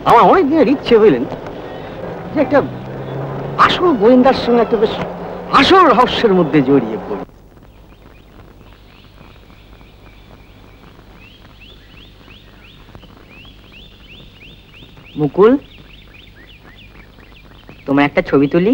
আমার অনেক দিনের ইচ্ছে হইলেন যে একটা আসল গোয়েন্দার সঙ্গে একটা বেশ আসল রহস্যের মধ্যে জড়িয়ে পড়ি। মুকুল, তোমার একটা ছবি তুলি।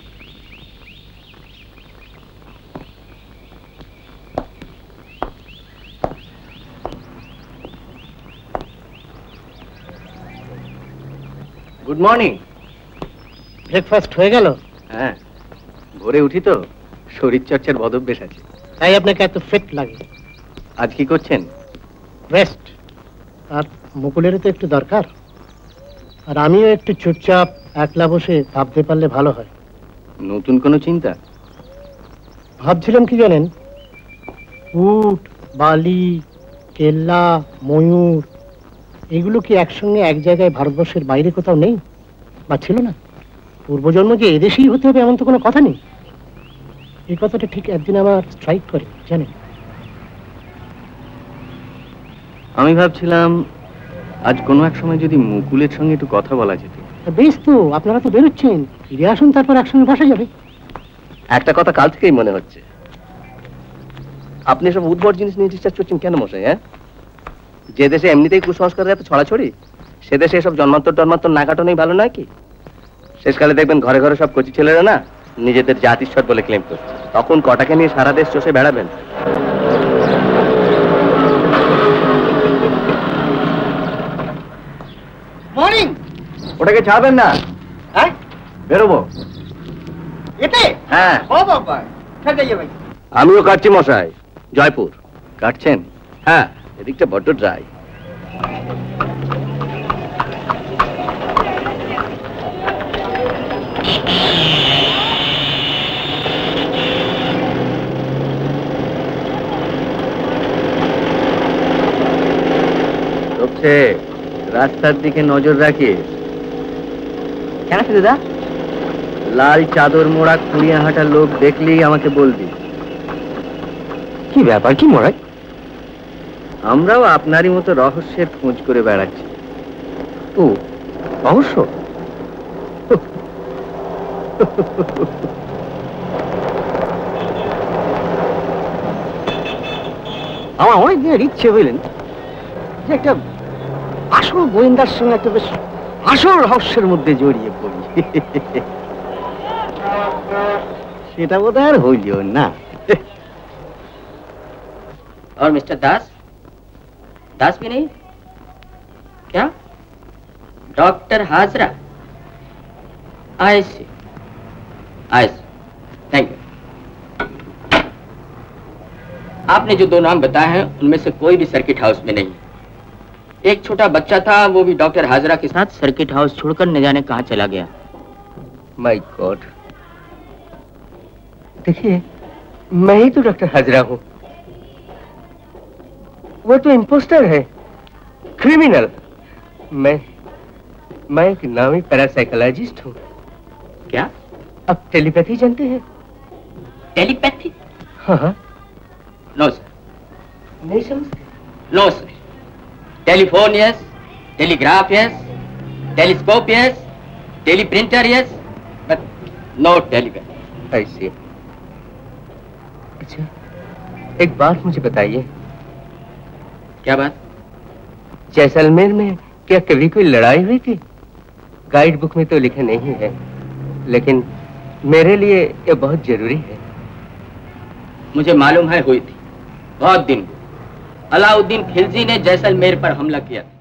Good morning. ব্রেকফাস্ট হয়ে গেল? হ্যাঁ, ভোরে উঠি তো, শরীর চর্চার বদভ্যাস আছে। তাই আপনাকে এত ফিট লাগে। আজ কি করছেন? রেস্ট। আর মুকুলেরও তো একটু দরকার। আর আমিও একটু চুপচাপ একলা বসে ভাবতে পারলে ভালো হয়। নতুন কোনো চিন্তা? ভাবছিলাম কি জানেন, উট, বালি, কেল্লা, ময়ূর এগুলো কি একসঙ্গে এক জায়গায় ভারতবর্ষের বাইরে কোথাও নেই বা ছিল না? পূর্বজন্ম যে এদেশেই হতে হবে এমন তো কোনো কথা নেই। এই কথাটা ঠিক একদিন আমার স্ট্রাইক করে, জানেন। আমি ভাবছিলাম আজ কোনো এক সময় যদি মুকুলের সঙ্গে একটু কথা বলা যেত। বেশ তো, আপনারা তো বেরোচ্ছেন, ফিরে আসুন, তারপর একসঙ্গে বসা যাবে। একটা কথা কাল থেকেই মনে হচ্ছে, আপনি সব উদ্ভট জিনিস নিয়ে ডিসকাস করছেন কেন মশাই? হ্যাঁ, যে দেশে এমনিতেই কুসংস্কারের এত ছড়াছড়ি, সে দেশে এসব জন্মান্তর না কাটানোই ভালো নয় কি? শেষকালে দেখবেন ঘরে ঘরে সব কচি ছেলেরা না নিজেদের জাতিস্বর বলে ক্লেম করছে, তখন কটাকে নিয়ে সারা দেশ চষে বেড়াবেন। মর্নিং। ওটাকে ছাড়বেন না। হ্যাঁ, বেরোবো। এতে? হ্যাঁ। ও বাবা, ছেড়ে যাইয়ে ভাই। আমিও কাটছি মশাই। জয়পুর কাটছেন? হ্যাঁ, এদিকটা বড্ড ড্রাই। রাস্তার দিকে নজর রাখিস। কেন দাদা? লাল চাদর মোড়া কুড়িয়ে হাঁটা লোক দেখলেই আমাকে বলবি। কি ব্যাপার, কি মোড়াই? আমরাও আপনারই মতো রহস্যের খোঁজ করে বেড়াচ্ছি। ও রহস্য? আমার অনেক দিনের ইচ্ছে হইলেন যে একটা আসল গোয়েন্দার সঙ্গে একটা বেশ আসল রহস্যের মধ্যে জড়িয়ে পড়ি। সেটা বোধ আর হইল না। और मिस्टर दास? दास भी नहीं? क्या? Doctor Hazra? I see, thank you. आपने जो दो नाम बताए हैं उनमें से कोई भी सर्किट हाउस में नहीं। एक छोटा बच्चा था, वो भी डॉक्टर हाजरा के साथ सर्किट हाउस छोड़कर न जाने कहां चला गया। माय गॉड, देखिए मैं ही तो डॉक्टर हाजरा हूं। वो तो इम्पोस्टर है, क्रिमिनल। मैं एक नामी पैरासाइकोलॉजिस्ट हूं। क्या? अब टेलीपैथी जानते हैं? टेलीपैथी? हाँ। No sir. नहीं समझते? No sir. Telephone yes, telegraph yes, telescope yes, teleprinter yes, but no telepathy. ऐसे? अच्छा, एक बात मुझे बताइए। क्या बात? जैसलमेर में क्या कभी कोई लड़ाई हुई थी? गाइड बुक में तो लिखा नहीं है, लेकिन मेरे लिए ये बहुत जरूरी है। मुझे मालूम है हुई थी, बहुत दिन। अलाउद्दीन खिलजी ने जैसलमेर पर हमला किया।